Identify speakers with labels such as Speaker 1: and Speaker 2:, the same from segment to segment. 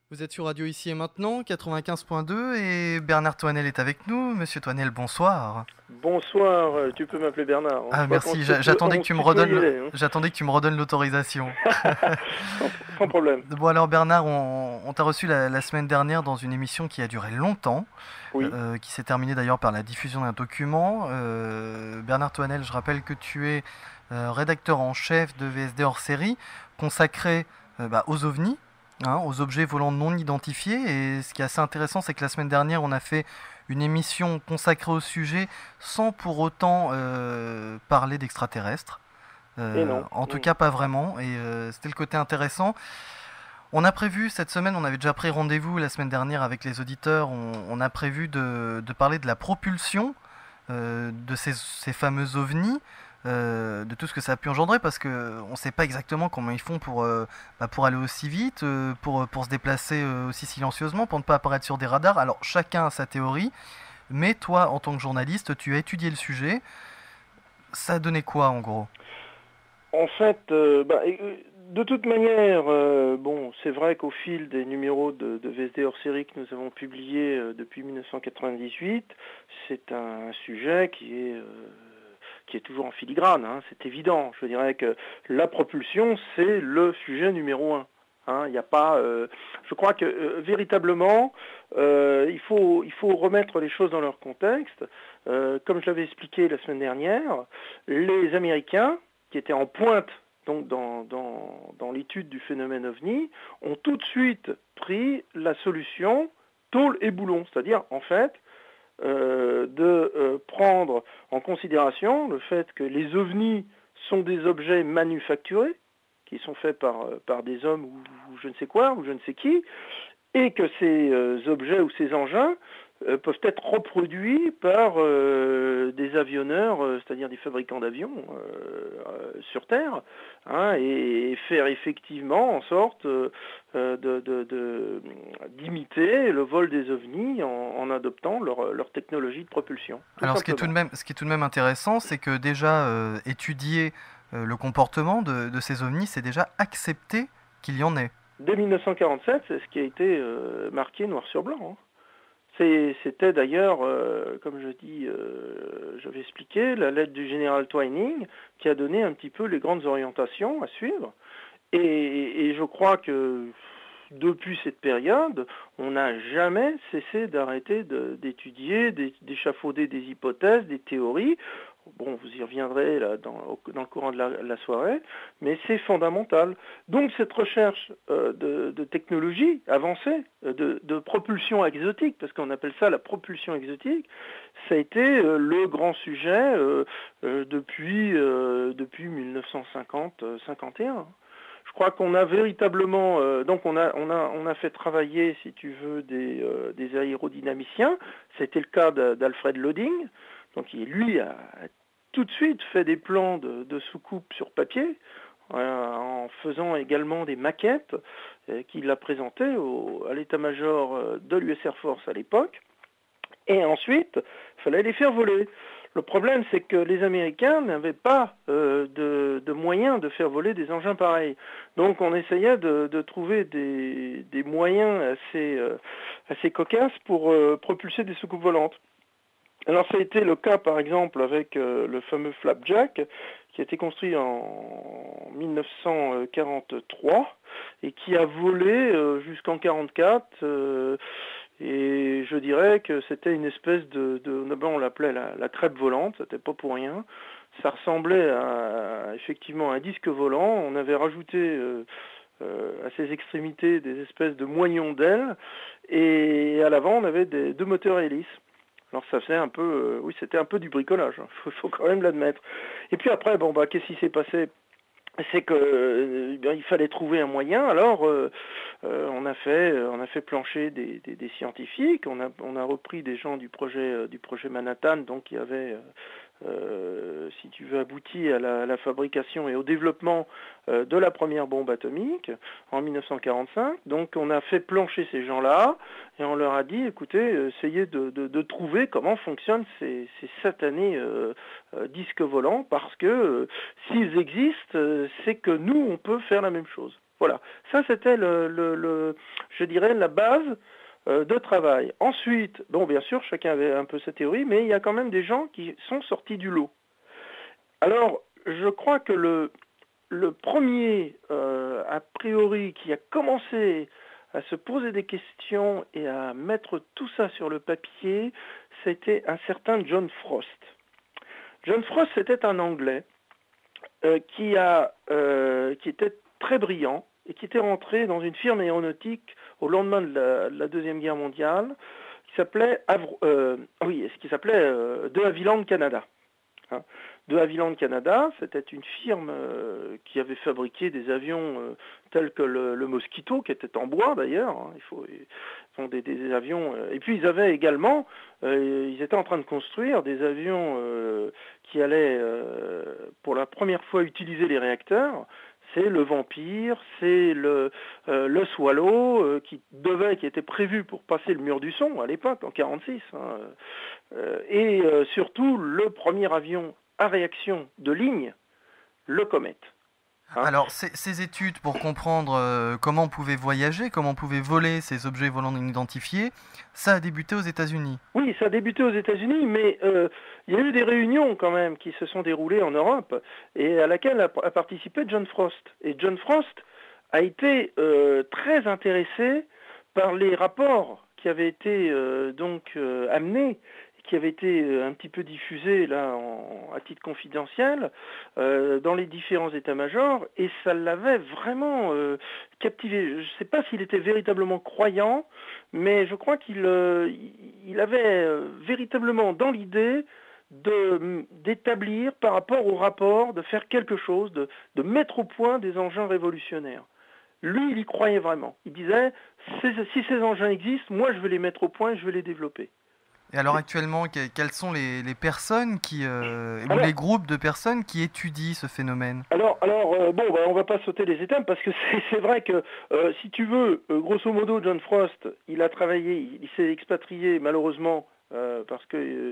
Speaker 1: Vous êtes sur Radio Ici et Maintenant, 95.2 et Bernard Toinel est avec nous. Monsieur Toinel, bonsoir.
Speaker 2: Bonsoir, tu peux m'appeler Bernard, hein. Je
Speaker 1: Ah
Speaker 2: crois qu'on
Speaker 1: merci,
Speaker 2: on se tutoyait, hein.
Speaker 1: j'attendais que tu me redonnes l'autorisation.
Speaker 2: Sans problème.
Speaker 1: Bon alors Bernard, on t'a reçu la semaine dernière dans une émission qui a duré longtemps,
Speaker 2: Oui,
Speaker 1: qui s'est terminée d'ailleurs par la diffusion d'un document. Bernard Toinel, je rappelle que tu es rédacteur en chef de VSD hors série, consacré aux ovnis. Hein, aux objets volants non identifiés. Et ce qui est assez intéressant, c'est que la semaine dernière, on a fait une émission consacrée au sujet sans pour autant parler d'extraterrestres.
Speaker 2: et non.
Speaker 1: En tout cas, pas vraiment. Et c'était le côté intéressant. On a prévu cette semaine, on avait déjà pris rendez-vous la semaine dernière avec les auditeurs. On a prévu de parler de la propulsion de ces fameux ovnis. De tout ce que ça a pu engendrer parce qu'on ne sait pas exactement comment ils font pour aller aussi vite, pour se déplacer aussi silencieusement, pour ne pas apparaître sur des radars. Alors chacun a sa théorie, mais toi en tant que journaliste, tu as étudié le sujet. Ça a donné quoi en gros?
Speaker 2: En fait, de toute manière, bon, c'est vrai qu'au fil des numéros de VSD hors série que nous avons publiés depuis 1998, c'est un sujet qui est toujours en filigrane, hein, c'est évident. Je dirais que la propulsion, c'est le sujet numéro un. Hein, il n'y a pas, je crois que véritablement, il faut remettre les choses dans leur contexte. Comme je l'avais expliqué la semaine dernière, les Américains, qui étaient en pointe donc dans l'étude du phénomène OVNI, ont tout de suite pris la solution tôle et boulon, c'est-à-dire en fait de prendre en considération le fait que les ovnis sont des objets manufacturés, qui sont faits par des hommes ou je ne sais quoi, ou je ne sais qui, et que ces objets ou ces engins peuvent être reproduits par des avionneurs, c'est-à-dire des fabricants d'avions sur Terre, hein, et faire effectivement en sorte d'imiter le vol des ovnis en adoptant leur technologie de propulsion, tout
Speaker 1: Alors
Speaker 2: simplement.
Speaker 1: ce qui est tout de même intéressant, c'est que déjà étudier le comportement de ces ovnis, c'est déjà accepter qu'il y en ait.
Speaker 2: Dès 1947, c'est ce qui a été marqué noir sur blanc, hein. C'était d'ailleurs, comme j'avais expliqué, la lettre du général Twining qui a donné un petit peu les grandes orientations à suivre. Et je crois que depuis cette période, on n'a jamais cessé d'arrêter d'étudier, d'échafauder des hypothèses, des théories. Bon, vous y reviendrez là, dans le courant de la soirée, mais c'est fondamental. Donc cette recherche de technologie avancée, de propulsion exotique, parce qu'on appelle ça la propulsion exotique, ça a été le grand sujet depuis 1950-51. Je crois qu'on a véritablement, donc on a fait travailler, si tu veux, des aérodynamiciens. C'était le cas d'Alfred Lodding, donc lui a tout de suite fait des plans de soucoupe sur papier, en faisant également des maquettes qu'il a présentées à l'état-major de l'US Air Force à l'époque. Et ensuite, il fallait les faire voler. Le problème, c'est que les Américains n'avaient pas de moyens de faire voler des engins pareils. Donc on essayait de trouver des moyens assez cocasses pour propulser des soucoupes volantes. Alors ça a été le cas par exemple avec le fameux Flapjack qui a été construit en 1943 et qui a volé jusqu'en 1944 et je dirais que c'était une espèce on l'appelait la crêpe volante, c'était pas pour rien. Ça ressemblait effectivement à un disque volant. On avait rajouté à ses extrémités des espèces de moignons d'ailes et à l'avant on avait deux moteurs à hélice. Alors ça faisait un peu, oui, c'était un peu du bricolage, hein, faut quand même l'admettre. Et puis après, qu'est-ce qui s'est passé? C'est que il fallait trouver un moyen. Alors on a fait plancher des scientifiques. On a repris des gens du projet Manhattan, donc qui avaient si tu veux, abouti à la fabrication et au développement de la première bombe atomique en 1945. Donc on a fait plancher ces gens-là et on leur a dit, écoutez, essayez de trouver comment fonctionnent ces satanés disques volants, parce que s'ils existent, c'est que nous, on peut faire la même chose. Voilà, ça c'était je dirais la base de travail. Ensuite, bon bien sûr chacun avait un peu sa théorie, mais il y a quand même des gens qui sont sortis du lot. Alors je crois que le premier a priori qui a commencé à se poser des questions et à mettre tout ça sur le papier, c'était un certain John Frost. John Frost c'était un Anglais qui était très brillant et qui était rentré dans une firme aéronautique au lendemain de la Deuxième Guerre mondiale, qui s'appelait De Havilland Canada. Hein. De Havilland Canada, c'était une firme qui avait fabriqué des avions tels que le Mosquito, qui était en bois d'ailleurs. Hein. Ils font des avions. Et puis ils avaient également, ils étaient en train de construire des avions qui allaient pour la première fois utiliser les réacteurs. C'est le Vampire, c'est le Swallow qui était prévu pour passer le mur du son à l'époque en 1946. Hein, et surtout le premier avion à réaction de ligne, le Comet.
Speaker 1: Hein. Alors, ces études pour comprendre comment on pouvait voyager, comment on pouvait voler ces objets volants non identifiés, ça a débuté aux États-Unis.
Speaker 2: Oui, ça a débuté aux États-Unis, mais il y a eu des réunions quand même qui se sont déroulées en Europe et à laquelle a participé John Frost. Et John Frost a été très intéressé par les rapports qui avaient été amenés, qui avait été un petit peu diffusé là à titre confidentiel dans les différents états-majors, et ça l'avait vraiment captivé. Je ne sais pas s'il était véritablement croyant, mais je crois qu'il avait véritablement dans l'idée d'établir par rapport au rapport, de faire quelque chose, de mettre au point des engins révolutionnaires. Lui, il y croyait vraiment. Il disait, si ces engins existent, moi je vais les mettre au point et je vais les développer.
Speaker 1: Et alors actuellement, quelles sont les personnes ou les groupes de personnes qui étudient ce phénomène?
Speaker 2: On va pas sauter les étapes parce que c'est vrai que si tu veux, grosso modo, John Frost, il a travaillé, il s'est expatrié malheureusement parce que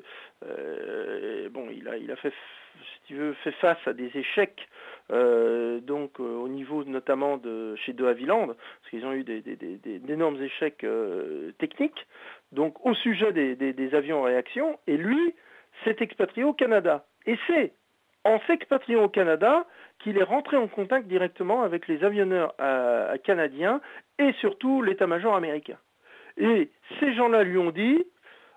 Speaker 2: il a fait, si tu veux, fait face à des échecs au niveau notamment chez De Havilland, parce qu'ils ont eu d'énormes échecs techniques, donc au sujet des avions en réaction, et lui s'est expatrié au Canada. Et c'est en s'expatriant au Canada qu'il est rentré en contact directement avec les avionneurs canadiens et surtout l'état-major américain. Et ces gens-là lui ont dit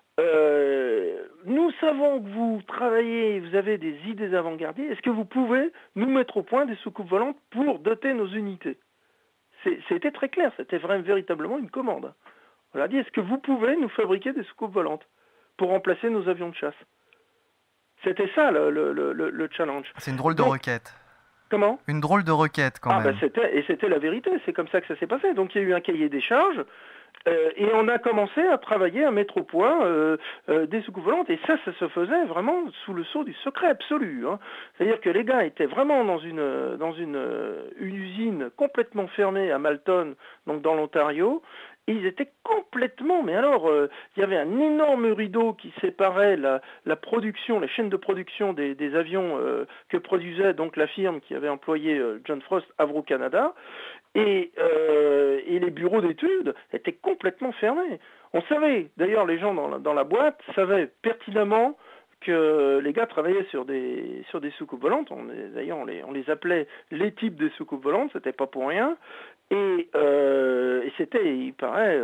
Speaker 2: nous savons que vous travaillez, vous avez des idées avant-gardistes, est-ce que vous pouvez nous mettre au point des soucoupes volantes pour doter nos unités? C'était très clair, c'était véritablement une commande. On a dit, est-ce que vous pouvez nous fabriquer des soucoupes volantes pour remplacer nos avions de chasse? C'était ça le challenge.
Speaker 1: C'est une drôle de requête.
Speaker 2: Comment?
Speaker 1: Une drôle de requête quand même.
Speaker 2: C'était la vérité, c'est comme ça que ça s'est passé. Donc il y a eu un cahier des charges. Et on a commencé à travailler, à mettre au point des soucoupes volantes, et ça se faisait vraiment sous le sceau du secret absolu. Hein. C'est-à-dire que les gars étaient vraiment dans une usine complètement fermée à Malton, donc dans l'Ontario. Ils étaient complètement, mais alors, il y avait un énorme rideau qui séparait la production, les chaînes de production des avions que produisait donc la firme qui avait employé John Frost, Avro Canada, et les bureaux d'études étaient complètement fermés. On savait, d'ailleurs les gens dans la boîte savaient pertinemment que les gars travaillaient sur des soucoupes volantes. D'ailleurs, on les appelait les types des soucoupes volantes, c'était pas pour rien. Et c'était, il paraît,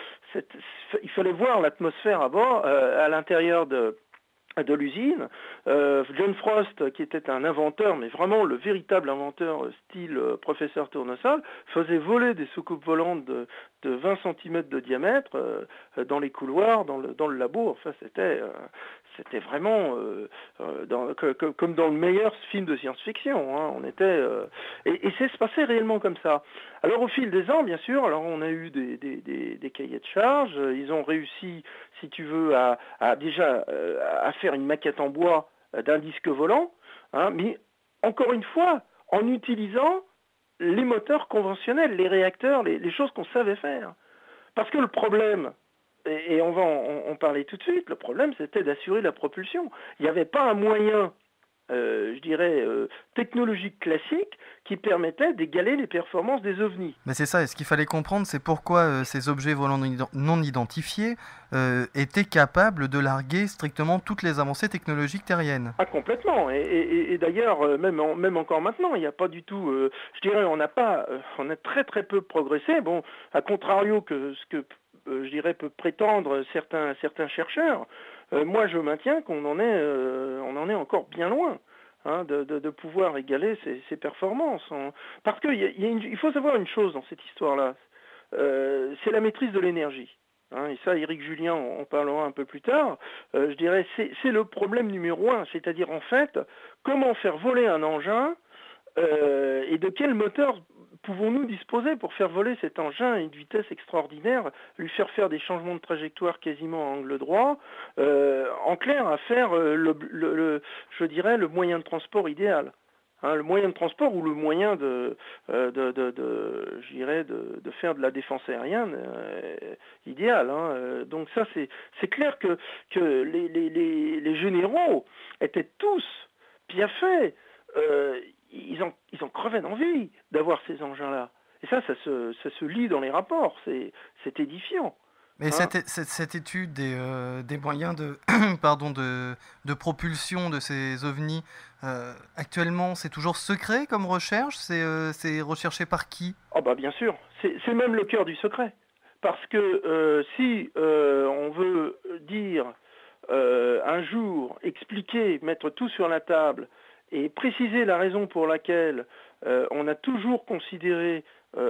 Speaker 2: il fallait voir l'atmosphère à bord, à l'intérieur de l'usine. John Frost, qui était un inventeur, mais vraiment le véritable inventeur style professeur Tournesol, faisait voler des soucoupes volantes de 20 cm de diamètre dans les couloirs, dans le labo. Enfin, c'était vraiment comme dans le meilleur film de science-fiction. Hein. On était et c'est se passé réellement comme ça. Alors au fil des ans, bien sûr, on a eu des cahiers de charges. Ils ont réussi, si tu veux, à faire une maquette en bois d'un disque volant, hein, mais encore une fois, en utilisant les moteurs conventionnels, les réacteurs, les choses qu'on savait faire. Parce que le problème, et on va en parler tout de suite, le problème c'était d'assurer la propulsion. Il n'y avait pas un moyen je dirais, technologiques classiques qui permettaient d'égaler les performances des ovnis.
Speaker 1: Mais c'est ça, et ce qu'il fallait comprendre, c'est pourquoi ces objets volants non identifiés étaient capables de larguer strictement toutes les avancées technologiques terriennes.
Speaker 2: Ah, complètement. Et d'ailleurs, même encore maintenant, il n'y a pas du tout. Je dirais, on a très très peu progressé. Bon, à contrario que ce que je dirais peut prétendre certains chercheurs, moi je maintiens qu'on en est encore bien loin. Hein, de pouvoir égaler ces performances. Parce qu'il faut savoir une chose dans cette histoire-là, c'est la maîtrise de l'énergie. Hein, et ça, Éric Julien en parlera un peu plus tard. Je dirais, c'est le problème numéro un, c'est-à-dire en fait, comment faire voler un engin et de quel moteur pouvons-nous disposer pour faire voler cet engin à une vitesse extraordinaire, lui faire des changements de trajectoire quasiment à angle droit, en clair, à faire je dirais, le moyen de transport idéal. Hein, le moyen de transport ou le moyen de faire de la défense aérienne idéal. Hein. Donc ça, c'est clair que les généraux étaient tous bien faits. Ils en crevaient d'envie d'avoir ces engins-là. Et ça se lit dans les rapports. C'est édifiant.
Speaker 1: Mais
Speaker 2: Hein.
Speaker 1: cette étude des moyens de propulsion de ces ovnis, actuellement, c'est toujours secret comme recherche? C'est recherché par qui?
Speaker 2: Oh bah bien sûr, c'est même le cœur du secret. Parce que si on veut dire un jour, expliquer, mettre tout sur la table et préciser la raison pour laquelle on a toujours considéré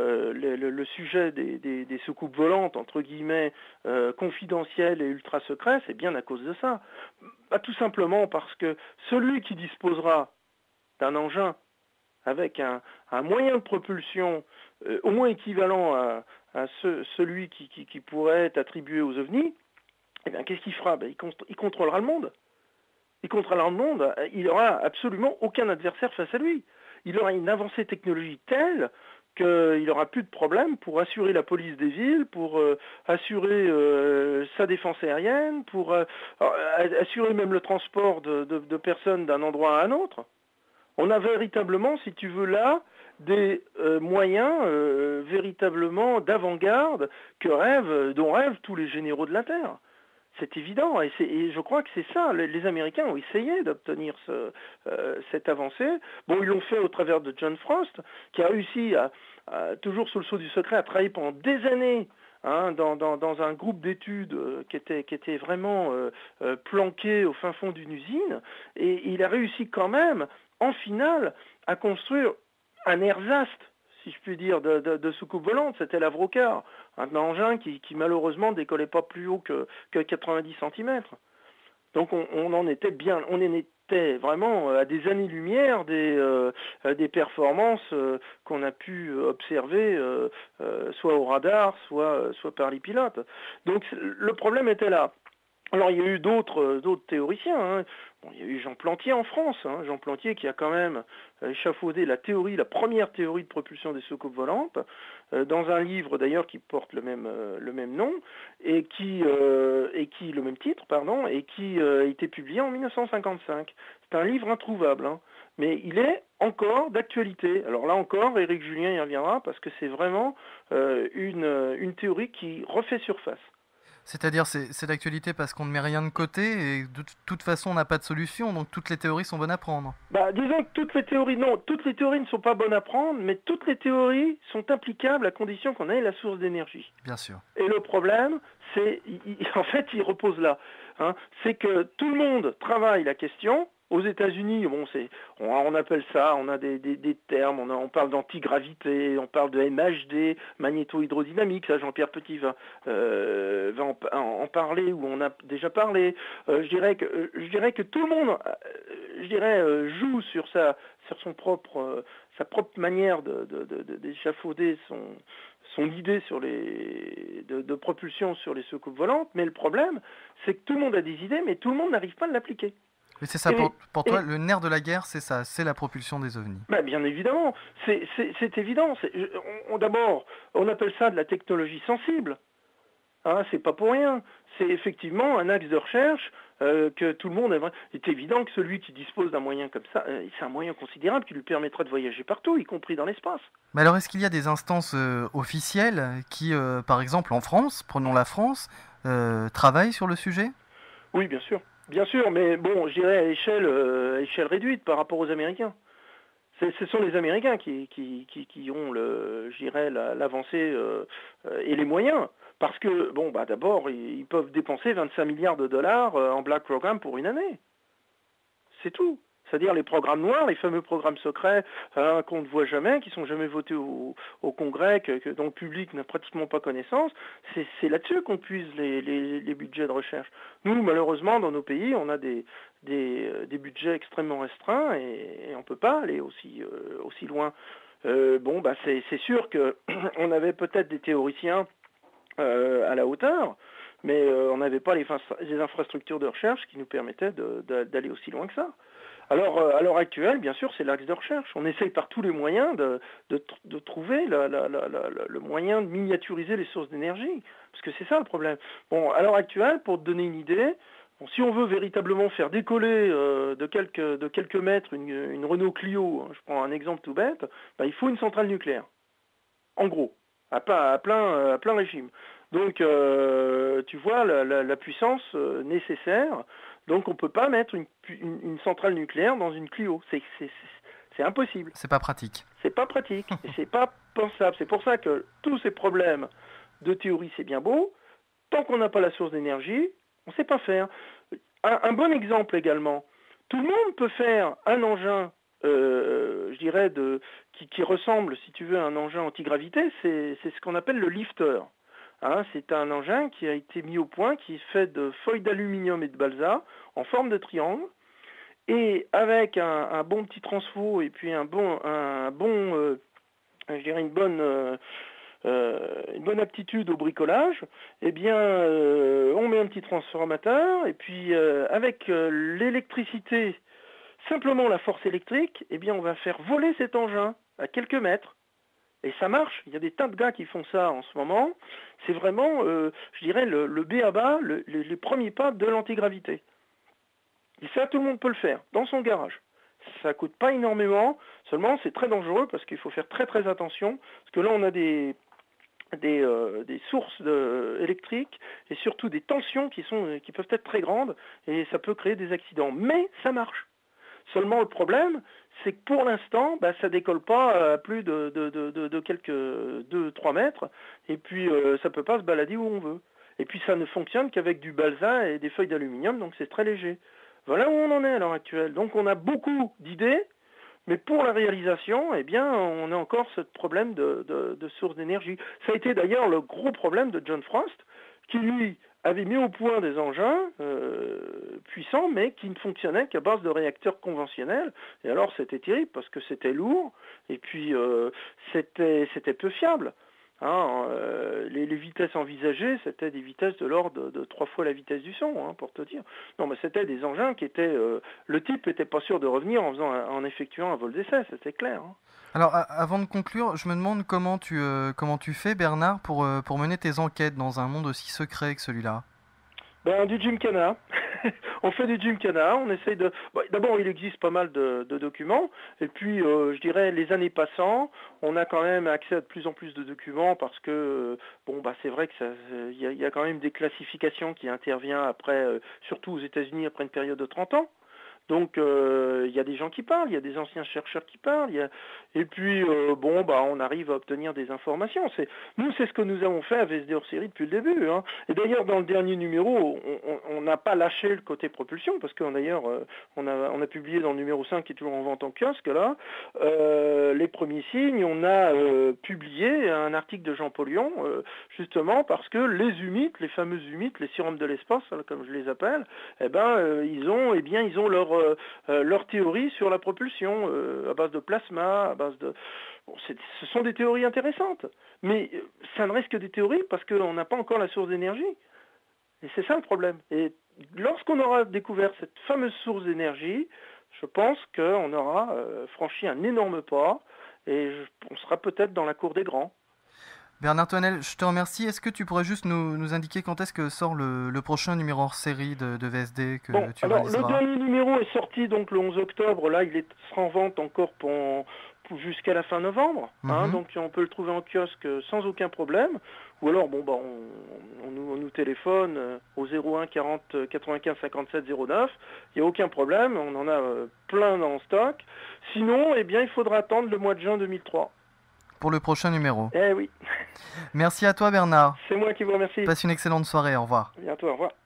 Speaker 2: le sujet des soucoupes volantes, entre guillemets, confidentielles et ultra secrets, c'est bien à cause de ça. Bah, tout simplement parce que celui qui disposera d'un engin avec un moyen de propulsion au moins équivalent à celui qui pourrait être attribué aux ovnis, eh bien, qu'est-ce qu'il fera? Ben, il contrôlera le monde. Il contrôlera le monde. Il n'aura absolument aucun adversaire face à lui. Il aura une avancée technologique telle qu'il n'aura plus de problème pour assurer la police des villes, pour assurer sa défense aérienne, pour assurer même le transport de personnes d'un endroit à un autre. On a véritablement, si tu veux, là, des moyens véritablement d'avant-garde dont rêvent tous les généraux de la Terre. C'est évident, et je crois que c'est ça. Les Américains ont essayé d'obtenir cette avancée. Bon, ils l'ont fait au travers de John Frost, qui a réussi, toujours sous le sceau du secret, à travailler pendant des années dans un groupe d'études qui était vraiment planqué au fin fond d'une usine, et il a réussi quand même, en finale, à construire un ersatz, si je puis dire, de soucoupe volante. C'était l'Avrocar, un engin qui malheureusement décollait pas plus haut que 90 cm. Donc on en était vraiment à des années-lumière des performances qu'on a pu observer soit au radar, soit par les pilotes. Donc le problème était là. Alors il y a eu d'autres théoriciens. Hein. Bon, il y a eu Jean Plantier en France, Jean Plantier qui a quand même échafaudé la première théorie de propulsion des soucoupes volantes, dans un livre d'ailleurs qui porte le même nom et le même titre, pardon, et qui a été publié en 1955. C'est un livre introuvable, mais il est encore d'actualité. Alors là encore, Éric Julien y reviendra parce que c'est vraiment une théorie qui refait surface.
Speaker 1: C'est-à-dire, c'est d'actualité parce qu'on ne met rien de côté et de toute façon, on n'a pas de solution, donc toutes les théories sont bonnes à prendre.
Speaker 2: Bah, disons que toutes les théories ne sont pas bonnes à prendre, mais toutes les théories sont applicables à condition qu'on ait la source d'énergie.
Speaker 1: Bien sûr.
Speaker 2: Et le problème, en fait, il repose là. C'est que tout le monde travaille la question. Aux États-Unis, bon, on appelle ça, on a des termes, on parle d'antigravité, on parle de MHD, magnéto-hydrodynamique, ça Jean-Pierre Petit va en parler, ou on a déjà parlé. Je dirais que tout le monde, joue sur sa propre manière d'échafauder son idée de propulsion sur les soucoupes volantes, mais le problème, c'est que tout le monde a des idées, mais tout le monde n'arrive pas à l'appliquer.
Speaker 1: Mais c'est ça, pour toi, le nerf de la guerre, c'est ça, c'est la propulsion des ovnis.
Speaker 2: Bah, bien évidemment, c'est évident. D'abord, on appelle ça de la technologie sensible. Hein, c'est pas pour rien. C'est effectivement un axe de recherche que tout le monde aimerait. Il est évident que celui qui dispose d'un moyen comme ça, c'est un moyen considérable qui lui permettra de voyager partout, y compris dans l'espace.
Speaker 1: Mais alors, est-ce qu'il y a des instances officielles qui, par exemple en France, prenons la France, travaillent sur le sujet?
Speaker 2: Oui, bien sûr. Bien sûr, mais bon, je dirais à échelle réduite par rapport aux Américains. Ce sont les Américains qui ont je dirais, l'avancée et les moyens. Parce que, bon, bah d'abord, ils peuvent dépenser 25 milliards de dollars en Black Program pour une année. C'est tout. C'est-à-dire les programmes noirs, les fameux programmes secrets qu'on ne voit jamais, qui sont jamais votés au Congrès, dont le public n'a pratiquement pas connaissance, c'est là-dessus qu'on puise les budgets de recherche. Nous, malheureusement, dans nos pays, on a des budgets extrêmement restreints et on ne peut pas aller aussi loin. Bon, bah c'est sûr qu'on avait peut-être des théoriciens à la hauteur, mais on n'avait pas les infrastructures de recherche qui nous permettaient d'aller aussi loin que ça. Alors, à l'heure actuelle, bien sûr, c'est l'axe de recherche. On essaye par tous les moyens de trouver le moyen de miniaturiser les sources d'énergie, parce que c'est ça le problème. Bon, à l'heure actuelle, pour te donner une idée, bon, si on veut véritablement faire décoller de quelques mètres une Renault Clio, hein, je prends un exemple tout bête, bah, il faut une centrale nucléaire, en gros, à plein régime. Donc, tu vois la puissance nécessaire. Donc, on ne peut pas mettre une centrale nucléaire dans une Clio. C'est impossible.
Speaker 1: C'est pas pratique.
Speaker 2: C'est pas pratique et c'est pas pensable. C'est pour ça que tous ces problèmes de théorie, c'est bien beau. Tant qu'on n'a pas la source d'énergie, on ne sait pas faire. Un bon exemple également. Tout le monde peut faire un engin, je dirais, qui ressemble, si tu veux, à un engin antigravité. C'est ce qu'on appelle le lifter. Hein, c'est un engin qui a été mis au point, qui est fait de feuilles d'aluminium et de balsa en forme de triangle, et avec un bon petit transfo et puis je dirais une bonne aptitude au bricolage, eh bien, on met un petit transformateur et puis avec l'électricité, simplement la force électrique, eh bien, on va faire voler cet engin à quelques mètres. Et ça marche, il y a des tas de gars qui font ça en ce moment. C'est vraiment, je dirais, le b.a.-ba, les premiers pas de l'antigravité. Et ça, tout le monde peut le faire, dans son garage. Ça ne coûte pas énormément, seulement c'est très dangereux parce qu'il faut faire très très attention. Parce que là, on a des sources électriques et surtout des tensions qui peuvent être très grandes et ça peut créer des accidents. Mais ça marche. Seulement le problème, c'est que pour l'instant, bah, ça décolle pas à plus de quelques 2-3 mètres, et puis ça peut pas se balader où on veut. Et puis ça ne fonctionne qu'avec du balsa et des feuilles d'aluminium, donc c'est très léger. Voilà où on en est à l'heure actuelle. Donc on a beaucoup d'idées, mais pour la réalisation, eh bien, on a encore ce problème de source d'énergie. Ça a été d'ailleurs le gros problème de John Frost, qui lui avait mis au point des engins puissants, mais qui ne fonctionnaient qu'à base de réacteurs conventionnels. Et alors c'était terrible, parce que c'était lourd, et puis c'était peu fiable. Hein, les vitesses envisagées, c'était des vitesses de l'ordre de 3 fois la vitesse du son, hein, pour te dire. Non, mais c'était des engins qui étaient... le type n'était pas sûr de revenir en effectuant un vol d'essai, c'était clair. Hein.
Speaker 1: Alors, avant de conclure, je me demande comment tu fais, Bernard, pour mener tes enquêtes dans un monde aussi secret que celui-là.
Speaker 2: Ben, du gymkhana. On fait du gymkhana, on essaye de... Bon, d'abord, il existe pas mal de documents, et puis, je dirais, les années passant, on a quand même accès à de plus en plus de documents, parce que, bon, bah, c'est vrai que y a quand même des classifications qui interviennent après, surtout aux États-Unis, après une période de 30 ans. Donc il y a des gens qui parlent, il y a des anciens chercheurs qui parlent, et puis bon bah on arrive à obtenir des informations. Nous c'est ce que nous avons fait à VSD hors série depuis le début. Hein. Et d'ailleurs dans le dernier numéro, on n'a pas lâché le côté propulsion, parce qu'on d'ailleurs on a publié dans le numéro 5 qui est toujours en vente en kiosque là, les premiers signes, on a publié un article de Jean Pollion, justement parce que les humites, les fameux humites, les surhommes de l'espace, comme je les appelle, eh ben ils ont leur théorie sur la propulsion à base de plasma, à base de... Bon, ce sont des théories intéressantes, mais ça ne reste que des théories parce qu'on n'a pas encore la source d'énergie. Et c'est ça le problème. Et lorsqu'on aura découvert cette fameuse source d'énergie, je pense qu'on aura franchi un énorme pas et on sera peut-être dans la cour des grands.
Speaker 1: Bernard Toinel, je te remercie. Est-ce que tu pourrais juste nous indiquer quand est-ce que sort le prochain numéro hors série de VSD que
Speaker 2: Bon,
Speaker 1: tu
Speaker 2: alors
Speaker 1: réaliseras?
Speaker 2: le dernier numéro est sorti donc le 11 octobre. Là, sera en vente encore jusqu'à la fin novembre. Hein, donc on peut le trouver en kiosque sans aucun problème. Ou alors, bon, bah, on nous téléphone au 01 40 95 57 09. Il n'y a aucun problème. On en a plein en stock. Sinon, eh bien, il faudra attendre le mois de juin 2003.
Speaker 1: Pour le prochain numéro.
Speaker 2: Eh oui.
Speaker 1: Merci à toi Bernard.
Speaker 2: C'est moi qui vous remercie.
Speaker 1: Passe une excellente soirée, au revoir.
Speaker 2: À bientôt, au revoir.